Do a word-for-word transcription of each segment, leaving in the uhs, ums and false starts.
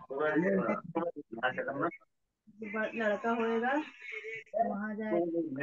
ब- लड़का होएगा वहां जाए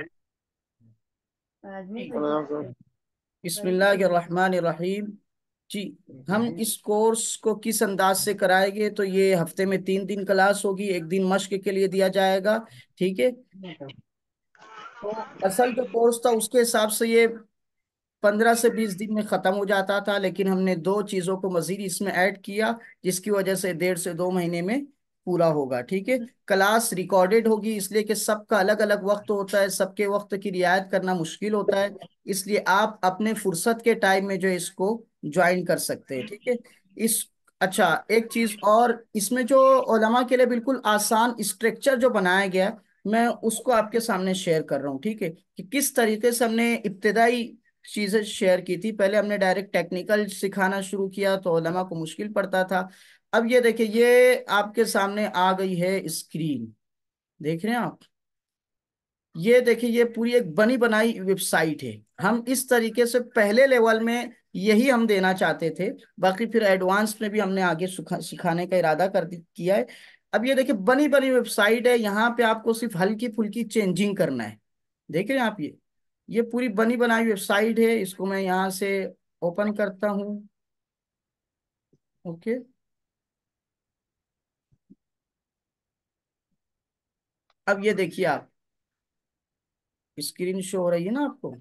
आदमी को बिस्मिल्लाहिर्रहमानिर्रहीम। जी, हम इस कोर्स को किस अंदाज से कराएंगे, तो ये हफ्ते में तीन दिन क्लास होगी, एक दिन मश्क के लिए दिया जाएगा। ठीक है। तो असल जो कोर्स था उसके हिसाब से ये पंद्रह से बीस दिन में खत्म हो जाता था, लेकिन हमने दो चीजों को मजीद इसमें ऐड किया, जिसकी वजह से डेढ़ से दो महीने में पूरा होगा। ठीक है। क्लास रिकॉर्डेड होगी, इसलिए कि सबका अलग अलग वक्त होता है, सबके वक्त की रियायत करना मुश्किल होता है। इसलिए आप अपने फुर्सत के टाइम में जो है इसको ज्वाइन कर सकते हैं। ठीक है। इस अच्छा, एक चीज और, इसमें जो उलमा के लिए बिल्कुल आसान स्ट्रक्चर जो बनाया गया है, मैं उसको आपके सामने शेयर कर रहा हूँ। ठीक है, कि किस तरीके से हमने इब्तदाई चीजें शेयर की थी। पहले हमने डायरेक्ट टेक्निकल सिखाना शुरू किया तो उलमा को मुश्किल पड़ता था। अब ये देखिए, ये आपके सामने आ गई है स्क्रीन, देख रहे हैं आप। ये देखिए, ये पूरी एक बनी बनाई वेबसाइट है। हम इस तरीके से पहले लेवल में यही हम देना चाहते थे, बाकी फिर एडवांस में भी हमने आगे सुखा, सिखाने का इरादा कर दी- किया है। अब ये देखिए, बनी बनी वेबसाइट है, यहाँ पे आपको सिर्फ हल्की फुल्की चेंजिंग करना है। देख रहे हैं आप, ये ये पूरी बनी बनाई वेबसाइट है। इसको मैं यहाँ से ओपन करता हूँ। ओके। अब ये देखिए आप, स्क्रीन शो हो रही है ना आपको।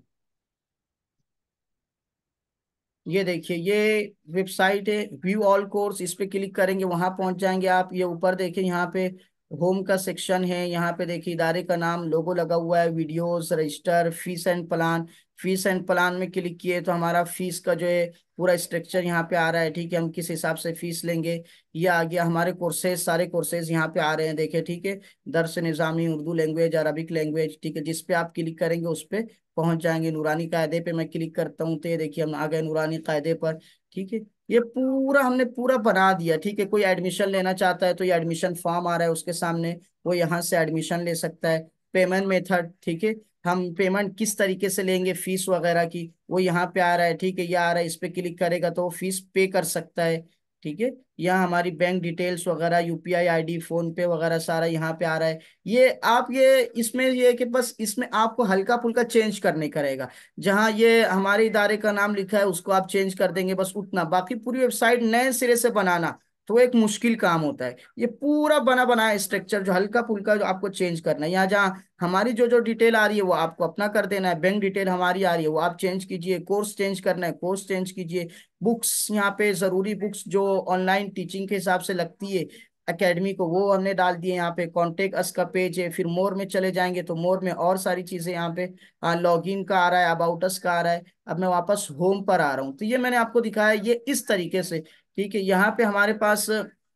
ये देखिए, ये वेबसाइट है व्यू ऑल कोर्स, इस पे क्लिक करेंगे वहां पहुंच जाएंगे आप। ये ऊपर देखिए, यहाँ पे होम का सेक्शन है, यहाँ पे देखिए इदारे का नाम, लोगो लगा हुआ है, videos, register, fees and plan. Fees and plan में क्लिक किए तो हमारा फीस का जो है पूरा स्ट्रक्चर यहाँ पे आ रहा है। ठीक है, हम किस हिसाब से फीस लेंगे ये आ गया। हमारे कोर्सेज, सारे कोर्सेज यहाँ पे आ रहे हैं, देखिए। ठीक है, Dars Nizami, Urdu language, Arabic language. ठीक है, जिस पे आप क्लिक करेंगे उस पे पहुंच जाएंगे। नूरानी कायदे पे मैं क्लिक करता हूँ तो ये देखिए हम आ गए नूरानी कायदे पर। ठीक है, ये पूरा हमने पूरा बना दिया। ठीक है, कोई एडमिशन लेना चाहता है तो ये एडमिशन फॉर्म आ रहा है उसके सामने, वो यहाँ से एडमिशन ले सकता है। पेमेंट मेथड, ठीक है, हम पेमेंट किस तरीके से लेंगे फीस वगैरह की, वो यहाँ पे आ रहा है। ठीक है, ये आ रहा है, इस पे क्लिक करेगा तो वो फीस पे कर सकता है। ठीक है, यहाँ हमारी बैंक डिटेल्स वगैरह, यूपीआई आईडी, फोन पे वगैरह सारा यहाँ पे आ रहा है। ये आप ये इसमें ये है कि बस इसमें आपको हल्का फुल्का चेंज करने का रहेगा। जहाँ ये हमारे इदारे का नाम लिखा है उसको आप चेंज कर देंगे, बस उतना। बाकी पूरी वेबसाइट नए सिरे से बनाना तो एक मुश्किल काम होता है। ये पूरा बना बनाया स्ट्रक्चर जो हल्का फुल्का जो आपको चेंज करना है, यहाँ जहाँ हमारी जो जो डिटेल आ रही है वो आपको अपना कर देना है। बैंक डिटेल हमारी आ रही है वो आप चेंज कीजिए, कोर्स चेंज करना है कोर्स चेंज कीजिए। बुक्स, यहाँ पे जरूरी बुक्स जो ऑनलाइन टीचिंग के हिसाब से लगती है एकेडमी को, वो हमने डाल दिए। यहाँ पे कॉन्टेक्ट अस का पेज है, फिर मोर में चले जाएंगे तो मोर में और सारी चीजें यहाँ पे, लॉगिन का आ रहा है, अबाउट अस का आ रहा है। अब मैं वापस होम पर आ रहा हूँ तो ये मैंने आपको दिखाया ये इस तरीके से। ठीक है, यहाँ पे हमारे पास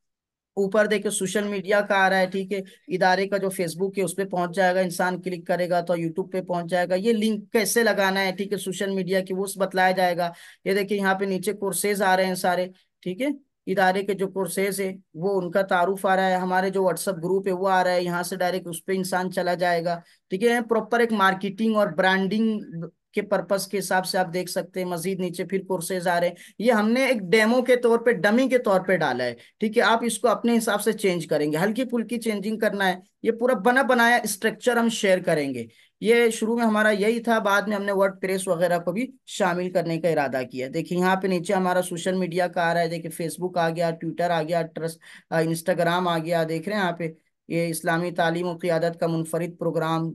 ऊपर देखिए सोशल मीडिया का आ रहा है। ठीक है, इदारे का जो फेसबुक है उस पे पहुंच जाएगा, इंसान क्लिक करेगा तो यूट्यूब पे पहुंच जाएगा। ये लिंक कैसे लगाना है, ठीक है, सोशल मीडिया की, वो बतलाया जाएगा। ये देखिए यहाँ पे नीचे कोर्सेज आ रहे हैं सारे। ठीक है, इदारे के जो कोर्सेज है वो उनका तारुफ आ रहा है, हमारे जो व्हाट्सएप ग्रुप है वो आ रहा है, यहाँ से डायरेक्ट उस पे इंसान चला जाएगा। ठीक है, प्रॉपर एक मार्केटिंग और ब्रांडिंग के पर्पस के हिसाब से आप देख सकते हैं। मजीद नीचे फिर कोर्सेज आ रहे हैं, ये हमने एक डेमो के तौर पे, डमी के तौर पे डाला है। ठीक है, आप इसको अपने हिसाब से चेंज करेंगे, हल्की फुल्की चेंजिंग करना है। ये पूरा बना बनाया स्ट्रक्चर हम शेयर करेंगे। ये शुरू में हमारा यही था, बाद में हमने वर्ड प्रेस वगैरह को भी शामिल करने का इरादा किया। देखिए यहाँ पे नीचे हमारा सोशल मीडिया का आ रहा है, देखिए फेसबुक आ गया, ट्विटर आ गया, ट्रस्ट, इंस्टाग्राम आ गया। देख रहे हैं यहाँ पे, ये इस्लामी तालीम और क़ियादत का मुनफरिद प्रोग्राम।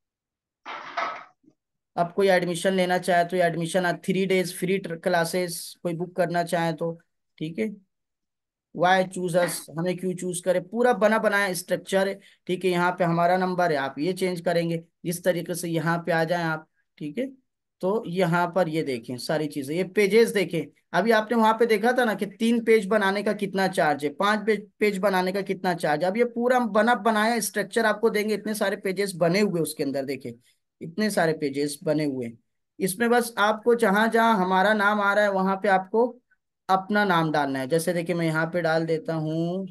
आप कोई एडमिशन लेना चाहे तो ये admission, three days free classes कोई बुक करना चाहे तो। ठीक है, वाई चूज अस, हमें क्यों चूज करे, पूरा बना बनाया स्ट्रक्चर है। ठीक है, यहाँ पे हमारा नंबर है, आप ये चेंज करेंगे जिस तरीके से यहाँ पे आ जाएं आप। ठीक है, तो यहाँ पर ये देखें सारी चीजें, ये पेजेस देखें। अभी आपने वहां पे देखा था ना कि तीन पेज बनाने का कितना चार्ज है, पांच पेज पेज बनाने का कितना चार्ज है। अब ये पूरा बना बनाया स्ट्रक्चर आपको देंगे, इतने सारे पेजेस बने हुए उसके अंदर, देखे इतने सारे पेजेस बने हुए हैं। इसमें बस आपको जहां जहां हमारा नाम आ रहा है वहां पे आपको अपना नाम डालना है। जैसे देखिए मैं यहाँ पे डाल देता हूँ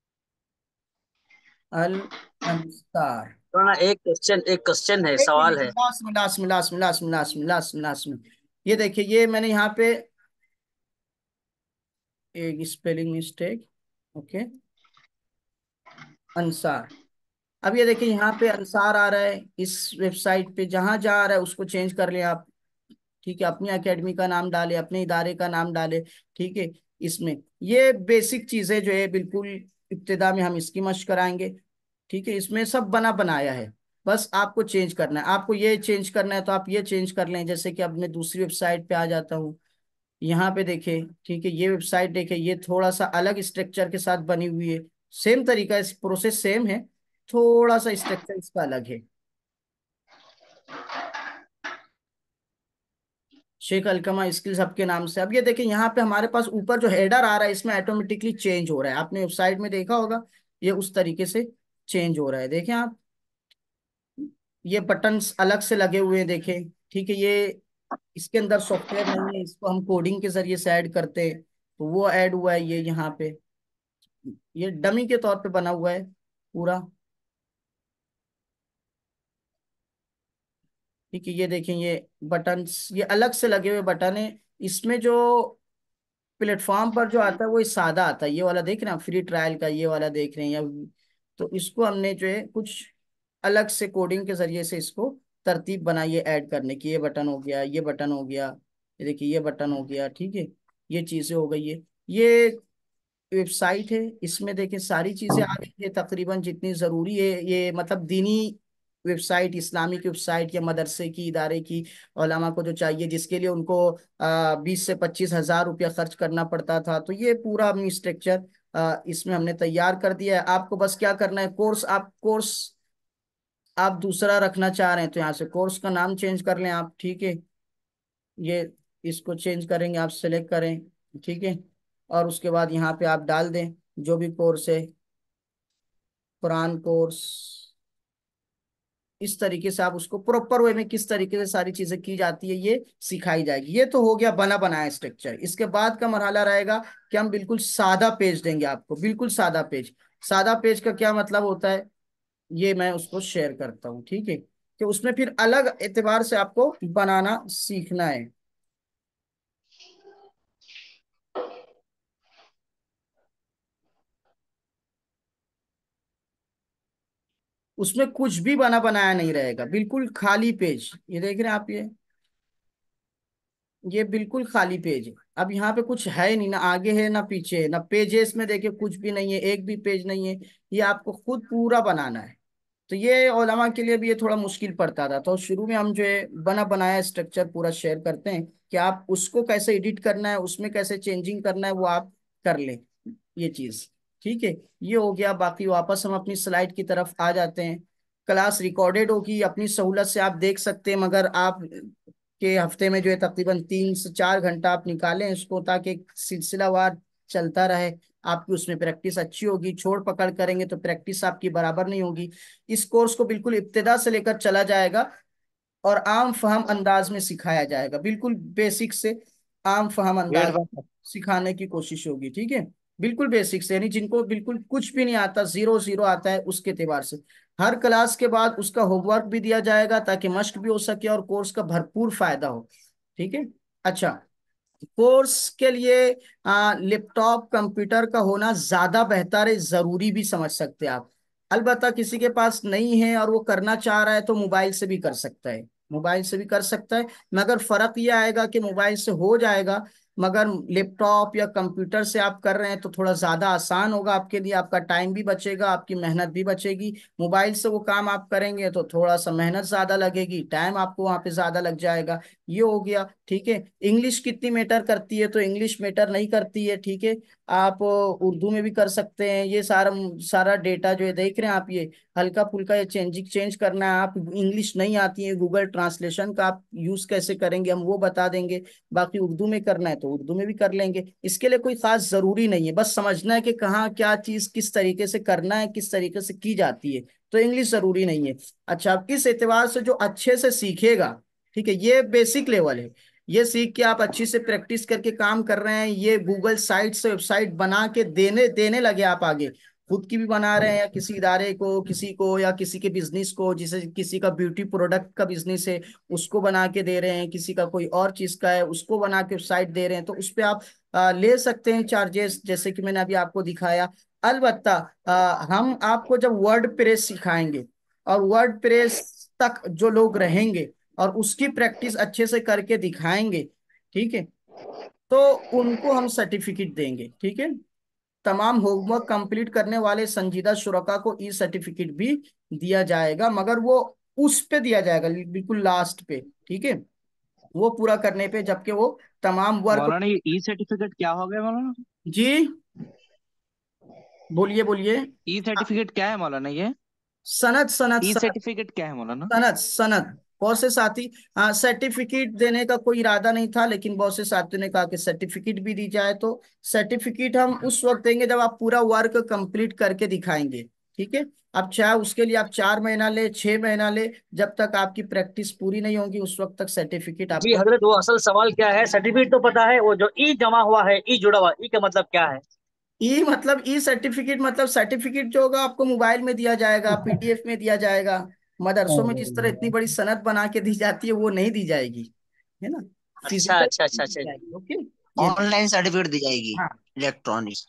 अल अंसार। तो ना, एक क्वेश्चन एक क्वेश्चन है, एक सवाल मिनट, है। लास्ट में लास्ट में लास्ट में लास्ट में लास्ट में लास्ट में लास्ट में ये देखिए, ये मैंने यहाँ पे एक स्पेलिंग मिस्टेक। ओके, अंसार। अब ये देखिए यहाँ पे अंसार आ रहा है इस वेबसाइट पे, जहां जहाँ आ रहा है उसको चेंज कर लें आप। ठीक है, अपनी एकेडमी का नाम डाले, अपने इदारे का नाम डाले। ठीक है, इसमें ये बेसिक चीजें जो है बिल्कुल इब्तिदा में हम इसकी मशक कराएंगे। ठीक है, इसमें सब बना बनाया है, बस आपको चेंज करना है। आपको ये चेंज करना है तो आप ये चेंज कर लें। जैसे कि अब मैं दूसरी वेबसाइट पे आ जाता हूँ, यहाँ पे देखें। ठीक है, ये वेबसाइट देखें, ये थोड़ा सा अलग स्ट्रक्चर के साथ बनी हुई है। सेम तरीका, इस प्रोसेस सेम है, थोड़ा सा स्ट्रक्चर इसका अलग है। शेख अलकमा स्किल्स हब के नाम से। अब ये देखिए यहाँ पे हमारे पास ऊपर जो हेडर आ रहा है इसमें ऑटोमेटिकली चेंज हो रहा है। आपने वेबसाइट में देखा होगा, ये उस तरीके से चेंज हो रहा है। देखें आप, ये बटन्स अलग से लगे हुए हैं देखें। ठीक है, ये इसके अंदर सॉफ्टवेयर नहीं है, इसको हम कोडिंग के जरिए से ऐड करते हैं, तो वो ऐड हुआ है ये यहाँ पे। ये डमी के तौर पे बना हुआ है पूरा। ठीक है, ये देखें, ये बटन्स ये अलग से लगे हुए बटन है। इसमें जो प्लेटफॉर्म पर जो आता है वो सादा आता है, ये वाला देख रहे हैं, फ्री ट्रायल का ये वाला देख रहे हैं या। तो इसको हमने जो है कुछ अलग से कोडिंग के जरिए से इसको तरतीब बनाई है ऐड करने की। ये बटन हो गया, ये बटन हो गया, ये देखिए ये बटन हो गया। ठीक है, ये चीजें हो गई है। ये वेबसाइट है, इसमें देखिए सारी चीजें आ गई है तकरीबन जितनी जरूरी है। ये मतलब दीनी वेबसाइट, इस्लामिक वेबसाइट या मदरसे की, इदारे की, उलमा को जो चाहिए, जिसके लिए उनको बीस से पच्चीस हजार रुपया खर्च करना पड़ता था, तो ये पूरा अपनी स्ट्रक्चर इसमें हमने तैयार कर दिया है। आपको बस क्या करना है, कोर्स, आप कोर्स आप दूसरा रखना चाह रहे हैं तो यहाँ से कोर्स का नाम चेंज कर लें आप। ठीक है, ये इसको चेंज करेंगे, आप सेलेक्ट करें। ठीक है, और उसके बाद यहाँ पे आप डाल दें जो भी कोर्स है, कुरान कोर्स। इस तरीके से आप उसको प्रॉपर वे में किस तरीके से सारी चीजें की जाती है ये सिखाई जाएगी। ये तो हो गया बना बनाया स्ट्रक्चर। इसके बाद का मरहला रहेगा कि हम बिल्कुल सादा पेज देंगे आपको, बिल्कुल सादा पेज। सादा पेज का क्या मतलब होता है, ये मैं उसको शेयर करता हूँ। ठीक है, कि उसमें फिर अलग एतबार से आपको बनाना सीखना है। उसमें कुछ भी बना बनाया नहीं रहेगा, बिल्कुल खाली पेज। ये देख रहे हैं आप, ये ये बिल्कुल खाली पेज है। अब यहाँ पे कुछ है नहीं, ना आगे है ना पीछे है ना पेजेस में देखिए कुछ भी नहीं है, एक भी पेज नहीं है। ये आपको खुद पूरा बनाना है। तो ये उलमा के लिए भी ये थोड़ा मुश्किल पड़ता था, तो शुरू में हम जो है बना बनाया स्ट्रक्चर पूरा शेयर करते हैं कि आप उसको कैसे एडिट करना है, उसमें कैसे चेंजिंग करना है वो आप कर लें, ये चीज। ठीक है, ये हो गया। बाकी वापस हम अपनी स्लाइड की तरफ आ जाते हैं। क्लास रिकॉर्डेड होगी, अपनी सहूलत से आप देख सकते हैं, मगर आप के हफ्ते में जो है तकरीबन तीन से चार घंटा आप निकालें इसको, ताकि एक सिलसिलावार चलता रहे। आपकी उसमें प्रैक्टिस अच्छी होगी। छोड़ पकड़ करेंगे तो प्रैक्टिस आपकी बराबर नहीं होगी। इस कोर्स को बिल्कुल इब्तिदा से लेकर चला जाएगा और आम फहम अंदाज में सिखाया जाएगा, बिल्कुल बेसिक से आम फहम वेट अंदाज बस। सिखाने की कोशिश होगी। ठीक है, बिल्कुल बेसिक से, यानी जिनको बिल्कुल कुछ भी नहीं आता, जीरो जीरो आता है, उसके एतबार से हर क्लास के बाद उसका होमवर्क भी दिया जाएगा ताकि मश्क भी हो सके और कोर्स का भरपूर फायदा हो। ठीक है, अच्छा। कोर्स के लिए आ, लैपटॉप कंप्यूटर का होना ज्यादा बेहतर है, जरूरी भी समझ सकते हैं आप। अलबत्ता किसी के पास नहीं है और वो करना चाह रहा है तो मोबाइल से भी कर सकता है, मोबाइल से भी कर सकता है। मगर फर्क ये आएगा कि मोबाइल से हो जाएगा, मगर लैपटॉप या कंप्यूटर से आप कर रहे हैं तो थोड़ा ज्यादा आसान होगा आपके लिए, आपका टाइम भी बचेगा, आपकी मेहनत भी बचेगी। मोबाइल से वो काम आप करेंगे तो थोड़ा सा मेहनत ज्यादा लगेगी, टाइम आपको वहां पे ज्यादा लग जाएगा। ये हो गया। ठीक है, इंग्लिश कितनी मैटर करती है, तो इंग्लिश मैटर नहीं करती है। ठीक है, आप उर्दू में भी कर सकते हैं। ये सारा सारा डेटा जो है देख रहे हैं आप, ये हल्का फुल्का ये चेंजिंग चेंज करना है। आप इंग्लिश नहीं आती है, गूगल ट्रांसलेशन का आप यूज कैसे करेंगे हम वो बता देंगे। बाकी उर्दू में करना है तो उर्दू में भी कर लेंगे। इसके लिए कोई खास जरूरी नहीं है, बस समझना है कि कहाँ क्या चीज किस तरीके से करना है, किस तरीके से की जाती है। तो इंग्लिश जरूरी नहीं है। अच्छा, अब इस एतबार से जो अच्छे से सीखेगा, ठीक है, ये बेसिक लेवल है। ये सीख के आप अच्छी से प्रैक्टिस करके काम कर रहे हैं, ये गूगल साइट से वेबसाइट बना के देने देने लगे आप आगे, खुद की भी बना रहे हैं या किसी इदारे को, किसी को, या किसी के बिजनेस को, जिसे किसी का ब्यूटी प्रोडक्ट का बिजनेस है उसको बना के दे रहे हैं, किसी का कोई और चीज का है उसको बना के वेबसाइट दे रहे हैं, तो उस पे आप आ, ले सकते हैं चार्जेस, जैसे कि मैंने अभी आपको दिखाया। अलबत्ता आ, हम आपको जब वर्ड प्रेस सिखाएंगे और वर्ड प्रेस तक जो लोग रहेंगे और उसकी प्रैक्टिस अच्छे से करके दिखाएंगे, ठीक है, तो उनको हम सर्टिफिकेट देंगे। ठीक है, तमाम होमवर्क कंप्लीट करने वाले संजीदा शुरका को ई सर्टिफिकेट भी दिया जाएगा, मगर वो उस पे दिया जाएगा बिल्कुल लास्ट पे। ठीक है, वो पूरा करने पे, जबकि वो तमाम वर्क। मौलाना ये ई सर्टिफिकेट क्या हो गया मौलाना? जी बोलिए बोलिए। ई सर्टिफिकेट क्या है मौलाना ये? सनद सनद ई सनद सर्टिफिकेट क्या है मौलाना? सनद सनद। बहुत से साथी, हाँ, सर्टिफिकेट देने का कोई इरादा नहीं था, लेकिन बहुत से साथियों ने कहा कि सर्टिफिकेट भी दी जाए। तो सर्टिफिकेट हम उस वक्त देंगे जब आप पूरा वर्क कंप्लीट करके दिखाएंगे। ठीक है, अब चाहे उसके लिए आप चार महीना ले, छह महीना ले, जब तक आपकी प्रैक्टिस पूरी नहीं होगी उस वक्त तक सर्टिफिकेट जी आपको। हजरत, वो असल सवाल क्या है? सर्टिफिकेट तो पता है, वो जो ई जमा हुआ है, ई जुड़ा हुआ, ई का मतलब क्या है? ई मतलब ई सर्टिफिकेट मतलब सर्टिफिकेट जो होगा आपको मोबाइल में दिया जाएगा, पीडीएफ में दिया जाएगा। मदरसों में जिस तरह इतनी बड़ी सनद बना के दी जाती है वो नहीं दी जाएगी, है ना, अच्छा फिजिकल अच्छा अच्छा दी अच्छा। जाएगी। ओके, ये ऑनलाइन सर्टिफिकेट दी जाएगी, हाँ। इलेक्ट्रॉनिक।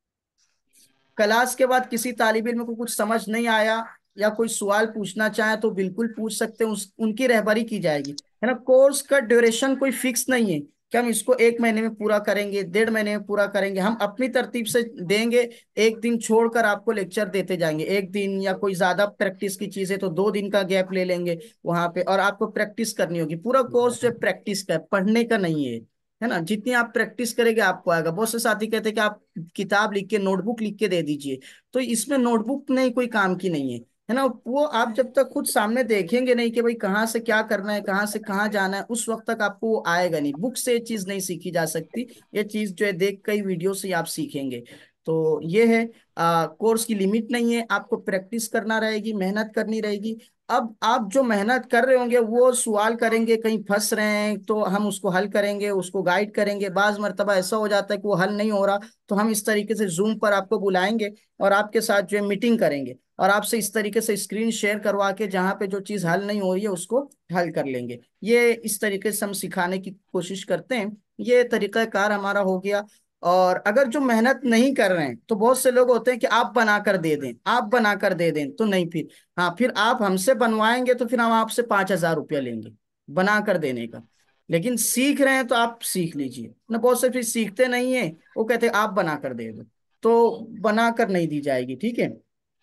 क्लास के बाद किसी तालिब इल्म को कुछ समझ नहीं आया या कोई सवाल पूछना चाहे तो बिल्कुल पूछ सकते हैं, उस, उनकी रहबरी की जाएगी, है ना। कोर्स का ड्यूरेशन कोई फिक्स नहीं है कि हम इसको एक महीने में पूरा करेंगे, डेढ़ महीने में पूरा करेंगे, हम अपनी तरतीब से देंगे। एक दिन छोड़कर आपको लेक्चर देते जाएंगे, एक दिन, या कोई ज्यादा प्रैक्टिस की चीज है तो दो दिन का गैप ले लेंगे वहां पे, और आपको प्रैक्टिस करनी होगी। पूरा कोर्स जो प्रैक्टिस का है, पढ़ने का नहीं है, है ना। जितनी आप प्रैक्टिस करेंगे आपको आएगा। बहुत से साथी कहते हैं कि आप किताब लिख के, नोटबुक लिख के दे दीजिए, तो इसमें नोटबुक नहीं कोई काम की नहीं है, है ना। वो आप जब तक खुद सामने देखेंगे नहीं कि भाई कहाँ से क्या करना है, कहाँ से कहाँ जाना है, उस वक्त तक आपको वो आएगा नहीं। बुक से ये चीज नहीं सीखी जा सकती, ये चीज जो है देख कई वीडियो से आप सीखेंगे। तो ये है, आ, कोर्स की लिमिट नहीं है, आपको प्रैक्टिस करना रहेगी, मेहनत करनी रहेगी। अब आप जो मेहनत कर रहे होंगे वो सवाल करेंगे, कहीं फंस रहे हैं तो हम उसको हल करेंगे, उसको गाइड करेंगे। बाज मर्तबा ऐसा हो जाता है कि वो हल नहीं हो रहा, तो हम इस तरीके से जूम पर आपको बुलाएंगे और आपके साथ जो है मीटिंग करेंगे, और आपसे इस तरीके से स्क्रीन शेयर करवा के जहाँ पे जो चीज़ हल नहीं हो रही है उसको हल कर लेंगे। ये इस तरीके से हम सिखाने की कोशिश करते हैं। ये तरीकाकार हमारा हो गया। और अगर जो मेहनत नहीं कर रहे हैं तो बहुत से लोग होते हैं कि आप बना कर दे दें, आप बना कर दे दें, तो नहीं। फिर हाँ, फिर आप हमसे बनवाएंगे तो फिर हम आपसे पांच हजार रुपया लेंगे बना कर देने का। लेकिन सीख रहे हैं तो आप सीख लीजिए ना। बहुत से फिर सीखते नहीं है, वो कहते हैं आप बना कर दे दो, तो बना कर नहीं दी जाएगी। ठीक है,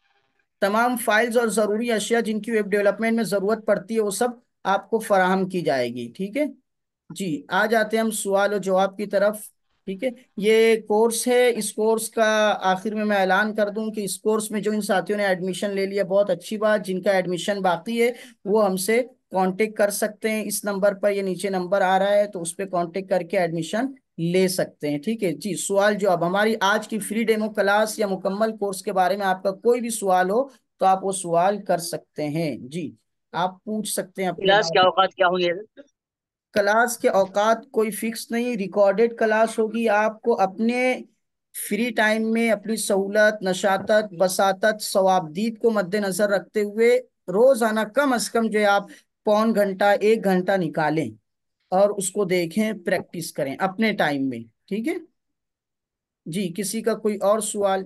तमाम फाइल्स और जरूरी अशिया जिनकी वेब डेवलपमेंट में जरूरत पड़ती है वो सब आपको फराहम की जाएगी। ठीक है जी, आ जाते हैं हम सवाल और जवाब की तरफ। ठीक है, ये कोर्स है। इस कोर्स का आखिर में मैं ऐलान कर दूं कि इस कोर्स में जो इन साथियों ने एडमिशन ले लिया, बहुत अच्छी बात। जिनका एडमिशन बाकी है वो हमसे कांटेक्ट कर सकते हैं इस नंबर पर, ये नीचे नंबर आ रहा है, तो उस पर कांटेक्ट करके एडमिशन ले सकते हैं। ठीक है जी, सवाल जवाब हमारी आज की फ्री डेमो क्लास या मुकम्मल कोर्स के बारे में आपका कोई भी सवाल हो तो आप वो सवाल कर सकते हैं जी। आप पूछ सकते हैं अपने क्लास बारे क्या में। औकात क्या होंगे हजरत? क्लास के औकात कोई फिक्स नहीं, रिकॉर्डेड क्लास होगी। आपको अपने फ्री टाइम में अपनी सहूलत, नशातत, बसातत, सवाबदीद को मद्देनजर रखते हुए रोजाना कम अज कम जो है आप पौन घंटा, एक घंटा निकालें और उसको देखें, प्रैक्टिस करें अपने टाइम में। ठीक है जी, किसी का कोई और सवाल?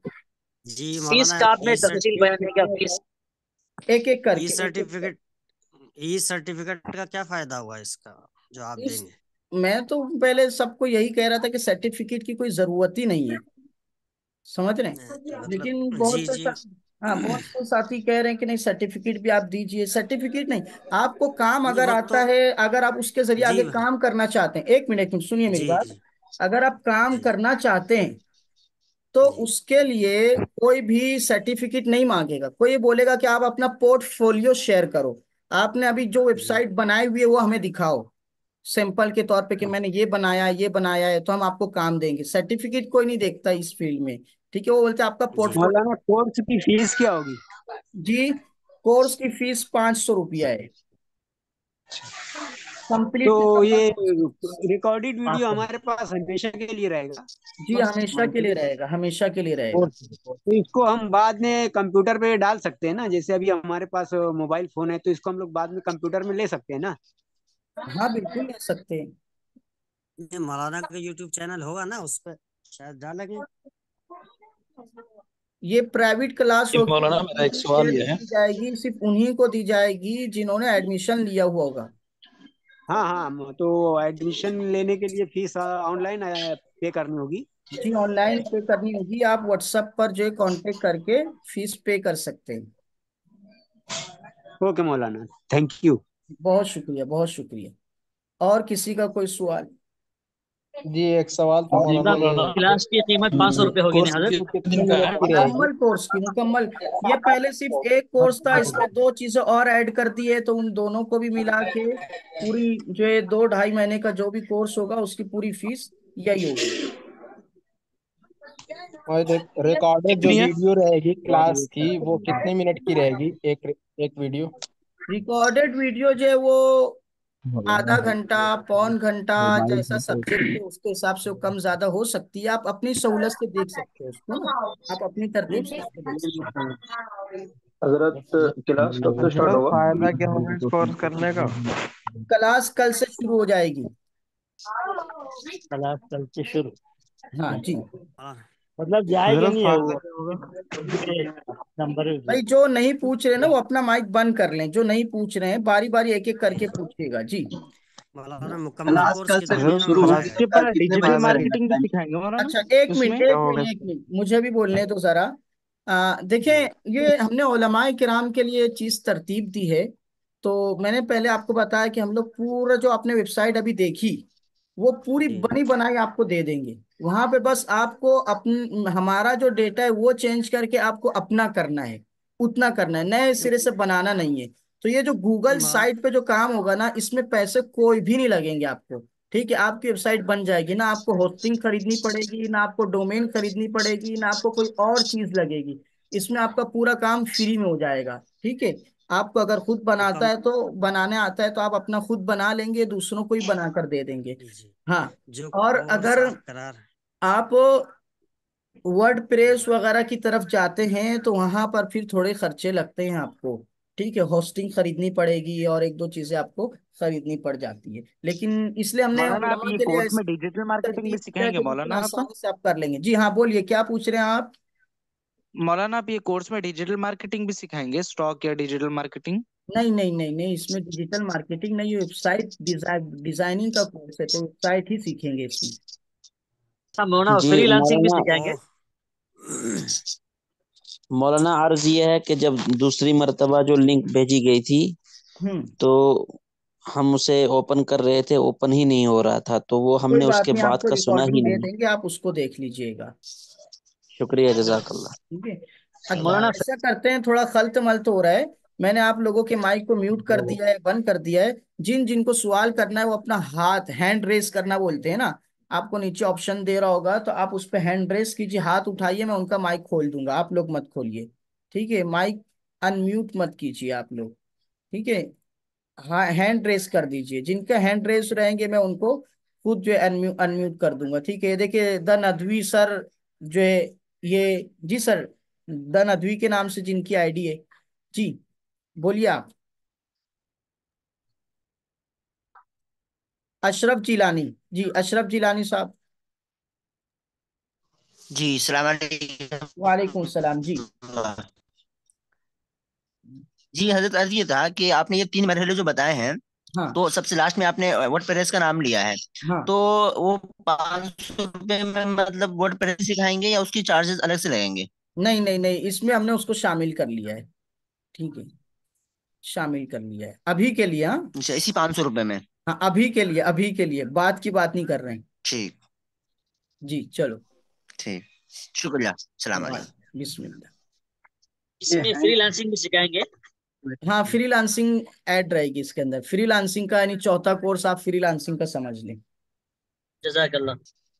जी फीस मौलाना, का ई आपने तफसील बयान है क्या? फीस? एक एक ई करके, एक एक सर्टिफिकेट ई सर्टिफिकेट का क्या फायदा हुआ इसका जो आप इस देंगे? मैं तो पहले सबको यही कह रहा था कि सर्टिफिकेट की कोई जरूरत ही नहीं है, समझ रहे नहीं, हैं। मतलब लेकिन जी बहुत से जी सा, हाँ, बहुत से साथी कह रहे हैं कि नहीं सर्टिफिकेट भी आप दीजिए। सर्टिफिकेट नहीं, आपको काम नहीं, अगर वो आता तो है, अगर आप उसके जरिए जी आगे काम करना चाहते हैं, एक मिनट एक मिनट सुनिए मेरी जी बात। जी अगर आप काम जी करना चाहते हैं तो जी उसके लिए कोई भी सर्टिफिकेट नहीं मांगेगा। कोई ये बोलेगा कि आप अपना पोर्टफोलियो शेयर करो, आपने अभी जो जी वेबसाइट बनाई हुई है वो हमें दिखाओ सैंपल के तौर पे कि मैंने ये बनाया, ये बनाया है, तो हम आपको काम देंगे। सर्टिफिकेट कोई नहीं देखता इस फील्ड में। ठीक है, वो बोलते हैं आपका जी पोर्टफोलियो। मौलाना कोर्स की फीस क्या होगी? जी, कोर्स की फीस पाँच सौ रुपया है, तो कंप्लीट ये मुकम्मल कोर्स की रिकॉर्डेड पाँच वीडियो सौ। हमारे पास हमेशा के लिए रहेगा? जी, हमेशा के लिए मंथली रहेगा, हमेशा के लिए रहेगा। कोर्स, तो इसको हम बाद में कंप्यूटर पे डाल सकते हैं ना? जैसे अभी हमारे पास मोबाइल फोन है तो इसको हम लोग बाद में कंप्यूटर में ले सकते हैं ना? हाँ बिल्कुल ले सकते हैं। ये मौलाना का यूट्यूब चैनल होगा ना, उस पर शायद डालेंगे। ये प्राइवेट क्लास कि होगी, मौलाना मेरा एक सवाल ये ये है। दी जाएगी सिर्फ उन्हीं को दी जाएगी जिन्होंने एडमिशन लिया हुआ होगा। हाँ हाँ, म- तो एडमिशन लेने के लिए फीस ऑनलाइन पे करनी होगी। जी ऑनलाइन पे करनी होगी, आप व्हाट्सएप पर जो है कांटेक्ट करके फीस पे कर सकते हैं। Okay Maulana, thank you. बहुत शुक्रिया, बहुत शुक्रिया। और किसी का कोई सवाल? जी एक सवाल था जी मौलाना, ये क्लास की कीमत पाँच सौ रुपये होगी कोर्स ना हजरत? कितने दिन का है? मुकम्मल कोर्स की मुकम्मल, ये पहले सिर्फ एक कोर्स था, इसमें दो चीजें और ऐड कर दी है, तो उन दोनों को भी मिला के पूरी जो है दो ढाई महीने का जो भी कोर्स होगा उसकी पूरी फीस यही होगी। और रिकॉर्डेड जो कितनी है? वीडियो रहेगी क्लास की वो कितने मिनट की रहेगी, एक एक वीडियो? रिकॉर्डेड वीडियो जो है वो आधा घंटा पौन घंटा, जैसा सब्जेक्ट है उसके हिसाब से वो कम ज्यादा हो सकती है, आप अपनी सहूलत से देख सकते हो उसको ना, आप अपनी तरतीब से उसको देख सकते हजरत क्लास कब से स्टार्ट हजरत होगा? फायदा क्या होगा इस कोर्स करने का? हो। क्लास कल से शुरू हो जाएगी। क्लास कल से शुरू? हाँ जी। हाँ, मतलब जाएगा हजरत नहीं है फायदा वो? क्या होगा? नंबर भाई जो नहीं पूछ रहे ना वो अपना माइक बंद कर लें, जो नहीं पूछ रहे हैं बारी बारी एक एक करके पूछिएगा जी। मौलाना मुकम्मल क्लास कोर्स कल से कितने हजरत दिनों में शुरू हो होगी, फायदा इसके जाएगा? अ, पर कितने डिजिटल बजे से रहेगा मार्केटिंग भी टाइम? सिखाएंगे मौलाना अच्छा एक मिनट, उसमें? क्या एक होगा? मिनट, एक मिनट, मुझे भी बोलने दो जरा। आ, देखें, जी ये हमने उलमाए किराम के लिए चीज तरतीब दी है। तो मैंने पहले आपको बताया कि हम लोग पूरा जो आपने वेबसाइट अभी देखी वो पूरी जी बनी बनाई आपको दे देंगे। वहां पे बस आपको अपन हमारा जो डेटा है वो चेंज करके आपको अपना करना है, उतना करना है, नए सिरे से बनाना नहीं है। तो ये जो गूगल मौल साइट पे जो काम होगा ना, इसमें पैसे कोई भी नहीं लगेंगे आपको। ठीक है, आपकी वेबसाइट बन जाएगी ना, आपको होस्टिंग खरीदनी पड़ेगी, ना आपको डोमेन खरीदनी पड़ेगी, ना आपको कोई और चीज लगेगी। इसमें आपका पूरा काम फ्री में हो जाएगा। ठीक है, आपको अगर खुद बनाता मुकम है तो बनाने आता है तो आप अपना खुद बना लेंगे, दूसरों को ही बना कर दे देंगे। जी जी हाँ। जो और कोर्स अगर आप करा रहे आप वर्ड प्रेस वगैरह की तरफ जाते हैं तो वहां पर फिर थोड़े खर्चे लगते हैं आपको। ठीक है, होस्टिंग खरीदनी पड़ेगी और एक दो चीजें आपको खरीदनी पड़ जाती है, लेकिन इसलिए हमने मौलाना आप उलमा ये के लिए कोर्स ऐसी में डिजिटल मार्केटिंग भी तरतीब किया सिखाएंगे कि बिल्कुल मौलाना आप? आसानी से आप कर लेंगे। जी हाँ, बोलिए क्या पूछ रहे हैं आप? मौलाना आप ये कोर्स में डिजिटल मार्केटिंग भी सिखाएंगे, स्टॉक या डिजिटल मार्केटिंग? नहीं नहीं नहीं नहीं, इसमें डिजिटल मार्केटिंग नहीं, वेबसाइट डिजाइन डिजाइनिंग का कोर्स है, तो वेबसाइट ही सीखेंगे इसमें। हाँ मौलाना जी फ्रीलांसिंग भी मौलाना, सिखाएंगे? ओ मौलाना अर्ज ये है कि जब दूसरी मर्तबा जो लिंक भेजी गई थी हम्म। तो हम उसे ओपन कर रहे थे, ओपन ही नहीं हो रहा था, तो वो कोई हमने बात उसके नहीं, बाद आपको का सुना ही रिकॉर्डिंग दे नहीं। देंगे, आप उसको देख लीजिएगा। शुक्रिया, जजाकल्ला। ठीक है। अच्छा मौलाना ऐसा करते हैं, थोड़ा खल्त मल्त हो रहा है, मैंने आप लोगों के माइक को म्यूट कर दिया है, बंद कर दिया है। जिन जिनको सवाल करना है वो अपना हाथ हैंड रेस करना बोलते हैं ना, आपको नीचे ऑप्शन दे रहा होगा, तो आप उस पर हैंड रेस कीजिए, हाथ उठाइए, मैं उनका माइक खोल दूंगा, आप लोग मत खोलिए। ठीक है, माइक अनम्यूट मत कीजिए आप लोग। ठीक है, हाँ हैंड रेस कर दीजिए, जिनके हैंड रेस रहेंगे मैं उनको खुद जो है अनम्यूट अनम्यूट कर दूंगा। ठीक है, ये देखिए द नदवी सर जो है, ये जी सर, द नदवी के नाम से जिनकी आईडी है। जी बोलिए आप। अशरफ जिलानी। जी अशरफ जिलानी साहब। जी सलाम अलैकुम। वालेकुम सलाम जी। जी हजरत अर्ज ये था कि आपने ये तीन मरहले जो बताए हैं, हाँ तो सबसे लास्ट में आपने वर्ड प्रेस का नाम लिया है, हाँ। तो वो पाँच सौ रुपये में मतलब वर्ड प्रेस सिखाएंगे या उसकी चार्जेस अलग से लगेंगे? नहीं नहीं नहीं, इसमें हमने उसको शामिल कर लिया है। ठीक है, शामिल कर लिया है अभी के लिए। हाँ अच्छा, इसी पाँच सौ रुपये में? हाँ, अभी के लिए, अभी के लिए, बात की बात नहीं कर रहे हैं। ठीक। जी चलो। ठीक, शुक्रिया, सलाम वाह, अलैकुम। बिस्मिल्लाह। ये इसमें हैंड फ्रीलांसिंग भी सिखाएंगे? हाँ फ्रीलांसिंग ऐड रहेगी इसके अंदर, फ्रीलांसिंग का यानी चौथा कोर्स आप फ्रीलांसिंग का समझ लें। जजाकल्ला।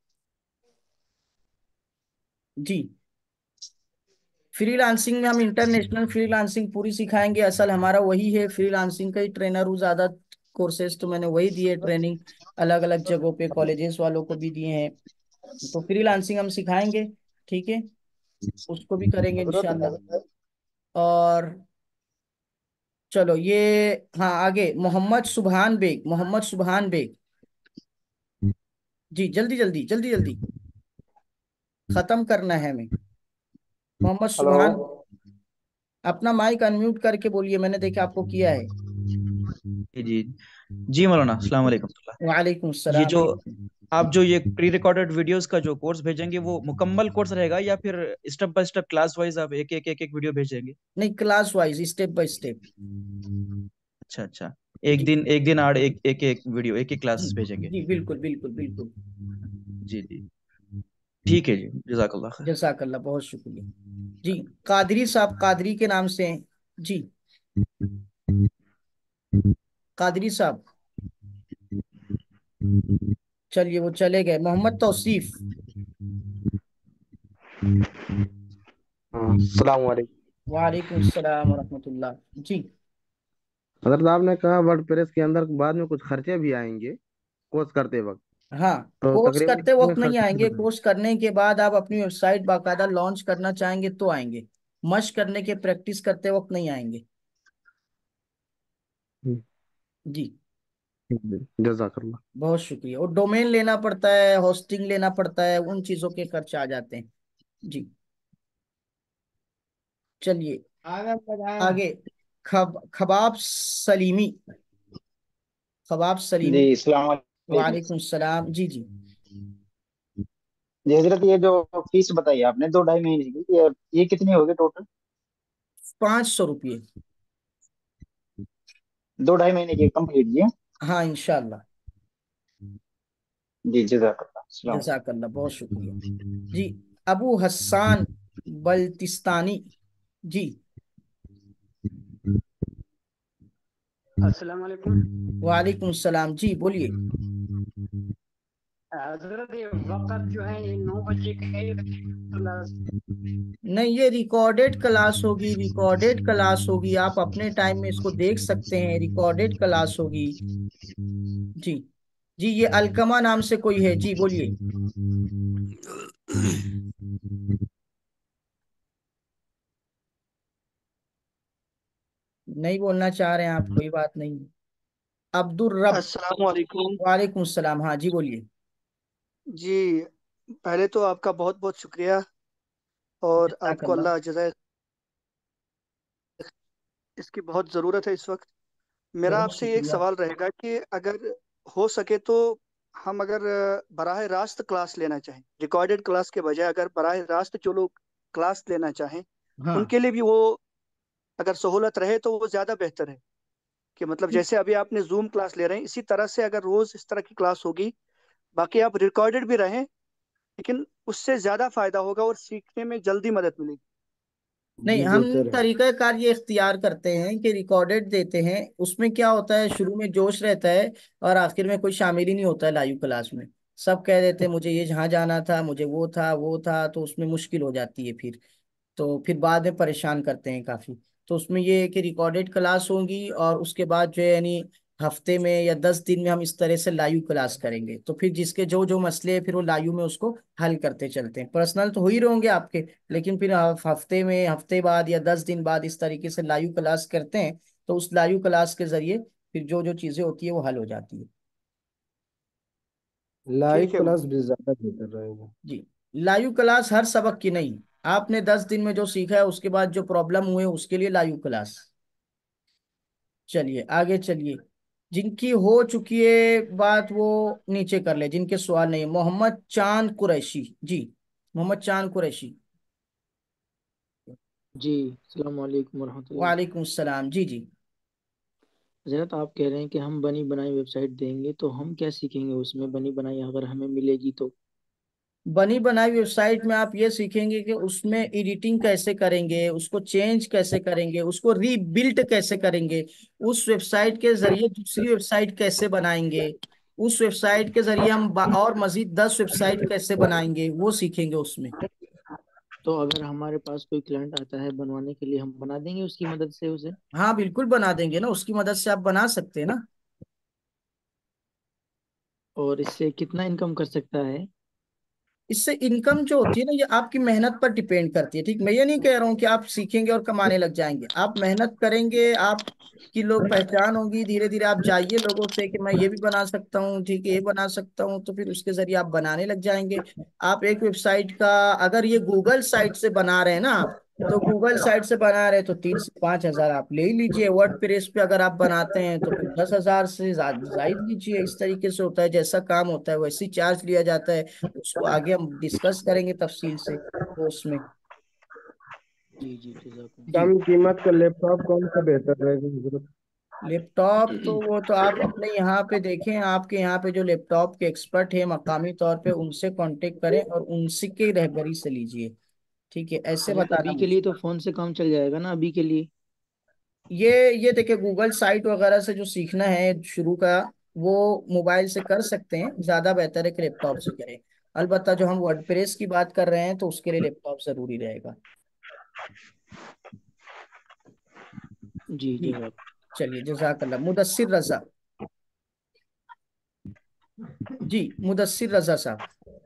जी, फ्रीलांसिंग में हम इंटरनेशनल फ्रीलांसिंग पूरी सिखाएंगे, असल हमारा वही है, फ्रीलांसिंग का ही ट्रेनर हूँ ज्यादा। कोर्सेज तो मैंने वही दिए ट्रेनिंग, अलग अलग जगहों पे कॉलेजेस वालों को भी दिए हैं, तो फ्रीलांसिंग हम सिखाएंगे। ठीक है, उसको भी करेंगे इंशाल्लाह। और चलो ये, हाँ आगे मोहम्मद सुबहान बेग, मोहम्मद सुबहान बेग। जी जल्दी जल्दी जल्दी जल्दी, खत्म करना है हमें। मोहम्मद हेलो। सुभान, अपना माइक अनम्यूट करके बोलिए, मैंने देखा आपको किया है। जी जी जी मौलाना, अस्सलाम वालेकुम। वालेकुम ये सलाम जो जी। आप जो ये प्री रिकॉर्डेड वीडियोस का जो कोर्स भेजेंगे वो मुकम्मल कोर्स रहेगा या फिर step by step class wise आप एक एक एक एक वीडियो भेजेंगे? नहीं, class wise, step by step. अच्छा अच्छा। एक जी दिन एक दिन आड़ एक एक एक वीडियो एक एक जी क्लासेस भेजेंगे? जी, बिल्कुल बिल्कुल बिल्कुल। जी जी, ठीक है जी, जजाकल्लाह खैर। जज़ाकल्लाह, बहुत शुक्रिया जी। कादरी साहब, कादरी के नाम से हैं जी। कादरी साहब, चलिए वो चले गए। मोहम्मद तौसीफ। हाँ, अस्सलाम वालेकुम। वालेकुम सलाम वरहमतुल्लाह जी। हजरत आपने कहा वर्डप्रेस के अंदर बाद में कुछ खर्चे भी आएंगे कोर्स करते वक्त, हाँ, तो कोर्स तकरीबन करते कितने वक्त नहीं खर्चे आएंगे, बताएं? कोर्स करने के बाद आप अपनी वेबसाइट बाकायदा लॉन्च करना चाहेंगे तो आएंगे। मशक करने के, प्रैक्टिस करते वक्त नहीं आएंगे हम्म, जी। जज़ाकल्लाह। बहुत शुक्रिया। और डोमेन लेना पड़ता है, होस्टिंग लेना पड़ता है, उन चीजों के खर्च आ जाते हैं जी। चलिए आगे। खब खबाब सलीमी, खबाब जी सलीमी। अस्सलाम वालेकुम। वालेकुम सलाम जी जी। जी हजरत, ये जो फीस बताई आपने दो ढाई महीने की, ये ये कितनी होगी टोटल? पाँच सौ रुपये। दो ढाई महीने की कंप्लीट जी? हाँ इंशाल्लाह। जी जजाकल्लाह, अस्सलाम जजाकल्लाह, बहुत शुक्रिया जी। अबू हस्सान बल्तिस्तानी जी। अस्सलाम वालेकुम। वालेकुम सलाम जी, बोलिए। हजरत ये वक्त जो है ये नौ बजे का है क्लास? नहीं, ये रिकॉर्डेड क्लास होगी, रिकॉर्डेड क्लास होगी, आप अपने टाइम में इसको देख सकते हैं, रिकॉर्डेड क्लास होगी जी। जी, ये अलकमा नाम से कोई है जी, बोलिए। नहीं बोलना चाह रहे हैं आप, कोई बात नहीं। अब्दुल रब। अस्सलाम वालेकुम। वालेकुम सलाम, हाँ जी बोलिए। जी, पहले तो आपका बहुत बहुत शुक्रिया और आपको जज़ाकल्लाह। अल्लाह जज़ाय, इसकी बहुत ज़रूरत है इस वक्त। मेरा बहुत आपसे एक शुक्रिया। सवाल रहेगा कि अगर हो सके तो हम अगर बराह रास्त क्लास लेना चाहें, रिकॉर्डेड क्लास के बजाय अगर बराह रास्त जो लोग क्लास लेना चाहें हाँ उनके लिए भी वो अगर सहूलत रहे तो वो ज़्यादा बेहतर है। कि मतलब जैसे अभी आपने जूम क्लास ले रहे हैं इसी तरह से अगर रोज़ इस तरह की क्लास होगी, बाकी आप रिकॉर्डेड भी रहें, लेकिन उससे ज़्यादा फायदा होगा और सीखने में जल्दी मदद मिलेगी। नहीं, जी हम बेहतर है। तरीका कार ये इख्तियार करते हैं कि रिकॉर्डेड देते हैं। उसमें क्या होता है, शुरू में जोश रहता है और आखिर में कोई शामिल ही नहीं होता है लाइव क्लास में। सब कह देते हैं मुझे ये जहाँ जाना था, मुझे वो था वो था, तो उसमें मुश्किल हो जाती है फिर। तो फिर बाद में परेशान करते हैं काफी। तो उसमें ये है कि रिकॉर्डेड क्लास होंगी और उसके बाद जो है यानी हफ्ते में या दस दिन में हम इस तरह से लाइव क्लास करेंगे, तो फिर जिसके जो जो मसले हैं फिर वो लाइव में उसको हल करते चलते हैं। पर्सनल तो हो ही रहेंगे आपके, लेकिन फिर हफ- हफ्ते में, हफ्ते बाद या दस दिन बाद इस तरीके से लाइव क्लास करते हैं। तो उस लाइव क्लास के जरिए फिर जो जो चीजें होती है वो हल हो जाती है लाइव ठीक है। क्लास भी ज्यादा बेहतर रहेगा। जी। लाइव क्लास हर सबक की नहीं, आपने दस दिन में जो सीखा है उसके बाद जो प्रॉब्लम हुए उसके लिए लाइव क्लास। चलिए आगे चलिए। जिनकी हो चुकी है बात वो नीचे कर ले, जिनके सवाल नहीं है। मोहम्मद चांद कुरैशी जी। मोहम्मद चांद कुरैशी। जी अस्सलाम वालेकुम वरहमतुल्लाह। वालेकुम सलाम जी जी। हजरत आप कह रहे हैं कि हम बनी बनाई वेबसाइट देंगे तो हम क्या सीखेंगे उसमें, बनी बनाई अगर हमें मिलेगी तो? बनी बनाई वेबसाइट में आप ये सीखेंगे कि उसमें एडिटिंग कैसे करेंगे, उसको चेंज कैसे करेंगे, उसको रीबिल्ट कैसे करेंगे, उस वेबसाइट के जरिए दूसरी वेबसाइट कैसे बनाएंगे, उस वेबसाइट के जरिए हम बा- और मजीद दस वेबसाइट कैसे बनाएंगे, वो सीखेंगे उसमें। तो अगर हमारे पास कोई क्लाइंट आता है बनवाने के लिए, हम बना देंगे उसकी मदद से उसे? हाँ बिल्कुल बना देंगे ना, उसकी मदद से आप बना सकते हैं ना। और इससे कितना इनकम कर सकता है? इससे इनकम जो होती है ना, ये आपकी मेहनत पर डिपेंड करती है। ठीक, मैं ये नहीं कह रहा हूँ कि आप सीखेंगे और कमाने लग जाएंगे। आप मेहनत करेंगे, आप की लोग पहचान होगी, धीरे धीरे आप जाइए लोगों से कि मैं ये भी बना सकता हूँ, ठीक है, ये बना सकता हूँ, तो फिर उसके जरिए आप बनाने लग जाएंगे। आप एक वेबसाइट का, अगर ये गूगल साइट से बना रहे हैं ना आप, तो गूगल साइट से बना रहे हैं तो तीन से पांच हजार आप ले ही लीजिए। वर्ड प्रेस पे अगर आप बनाते हैं तो फिर दस हजार से ज्यादा जायद लीजिए। इस तरीके से होता है, जैसा काम होता है वैसे ही चार्ज लिया जाता है। उसको आगे हम डिस्कस करेंगे तफसील से कोर्स में। जी जी जजाकुम। जी, कम कीमत का लैपटॉप कौन सा बेहतर रहेगा हजरत? लैपटॉप तो वो तो आप अपने यहाँ पे देखें, आपके यहाँ पे जो लैपटॉप के एक्सपर्ट हैं मकामी तौर पे, उनसे कांटेक्ट करें और उनसे की रहबरी से लीजिए। ठीक है, ऐसे हजरत बताना अभी के लिए मुझे। तो फोन से काम चल जाएगा ना अभी के लिए? ये ये देखिए, गूगल साइट वगैरह से जो सीखना है शुरू का, वो मोबाइल से कर सकते हैं, ज्यादा बेहतर है कि लैपटॉप से करें। अलबत्ता जो हम वर्डप्रेस की बात कर रहे हैं तो उसके लिए लैपटॉप जरूरी रहेगा। जी जी, जजाक। चलिए, जजाकल्लाह। मुदस्सिर रजा, जी, मुदस्सिर रजा साहब।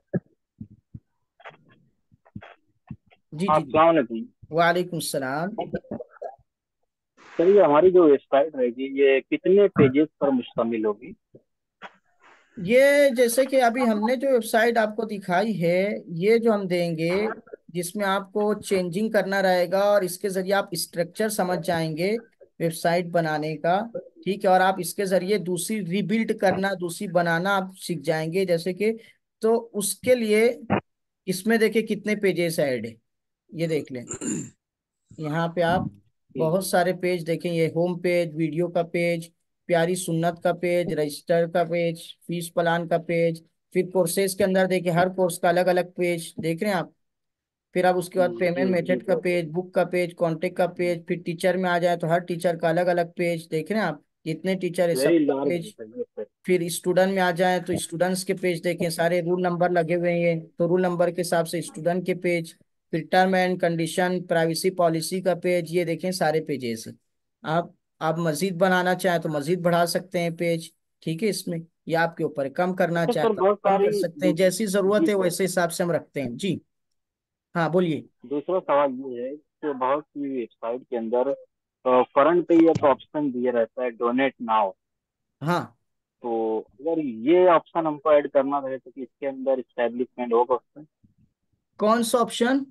जी जी जी। अस्सलाम वालेकुम। वालेकुम सलाम। सर ये हमारी जो वेबसाइट रहेगी ये कितने पेजेस पर मुश्तमिल होगी? ये जैसे कि अभी हमने जो वेबसाइट आपको दिखाई है, ये जो हम देंगे, जिसमें आपको चेंजिंग करना रहेगा और इसके जरिए आप स्ट्रक्चर समझ जाएंगे वेबसाइट बनाने का। ठीक है, और आप इसके जरिए दूसरी रिबिल्ड करना, दूसरी बनाना आप सीख जाएंगे जैसे कि। तो उसके लिए इसमें देखिए कितने पेजेस ऐड है, ये देख लें। यहाँ पे आप बहुत सारे पेज देखें, ये होम पेज, वीडियो का पेज, प्यारी सुन्नत का पेज, रजिस्टर का पेज, फीस प्लान का पेज, फिर कोर्सेज के अंदर देखिए हर कोर्स का अलग अलग पेज देख रहे हैं आप। फिर आप उसके बाद पेमेंट जी जी मेथड का सर। पेज, बुक का पेज, कॉन्टेक्ट का पेज, फिर टीचर में आ जाए तो हर टीचर का अलग अलग पेज देख रहे हैं आप, जितने टीचर है वेरी सबका लार्ज पेज। है सर। फिर स्टूडेंट में आ जाए तो स्टूडेंट्स के पेज देखें, सारे रूल नंबर लगे हुए हैं, तो रूल नंबर के हिसाब से स्टूडेंट के पेज। फिर term and condition, privacy policy का पेज, ये देखें सारे पेजेस हैं। आप आप मजीद बनाना चाहें तो मजीद बढ़ा सकते हैं पेज। ठीक है, इसमें ये आपके ऊपर है। कम करना अच्छा चाहें सर तो बहुत कम सारी कर सकते हैं, दू, जैसी जरूरत जी है सर, वैसे हिसाब से हम रखते हैं। जी, हाँ बोलिए। दूसरा सवाल ये है कि बहुत सी वेबसाइट के अंदर फ्रंट पे एक ऑप्शन दिया रहता है डोनेट नाउ। हाँ, तो अगर ये ऑप्शन हमको ऐड करना रहे तो कि इसके अंदर इस्टेब्लिशमेंट होगा उसमें? कौन सा ऑप्शन?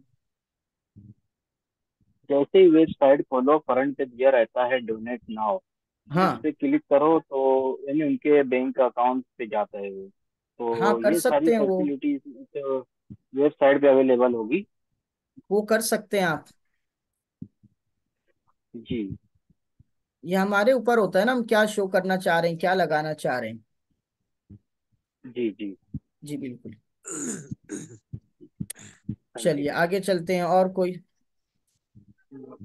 जैसे ही वेबसाइट खोलो फ्रंट पे दिया रहता है डोनेट नाउ, उस हाँ, पे क्लिक करो तो यानी उनके बैंक अकाउंट पे जाता है वो। हाँ, तो कर ये सारी सकते हैं वो फैसिलिटीज वेबसाइट पे अवेलेबल होगी? वो कर सकते हैं आप। जी ये हमारे ऊपर होता है ना, हम क्या शो करना चाह रहे हैं, क्या लगाना चाह रहे हैं। जी जी। जी बिल्कुल। थैंक चलिए आगे चलते हैं, और कोई? यू।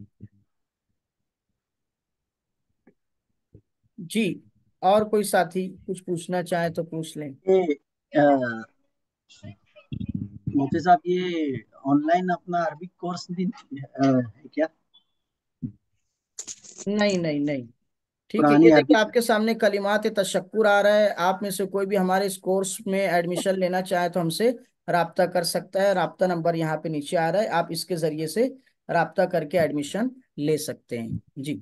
जी, और कोई साथी कुछ पूछना चाहे तो पूछ लें। ये अ, मोती साहब ये ऑनलाइन अपना अरबिक कोर्स भी अ, है क्या? नहीं नहीं नहीं, ठीक है, ये पुरानी देखिए अरबिक। आपके सामने कलिमात तशक्कुर आ रहा है। आप में से कोई भी हमारे इस कोर्स में एडमिशन लेना चाहे तो हमसे राब्ता कर सकता है। राब्ता नंबर यहाँ पे नीचे आ रहा है, आप इसके जरिए से राब्ता करके एडमिशन ले सकते हैं। जी,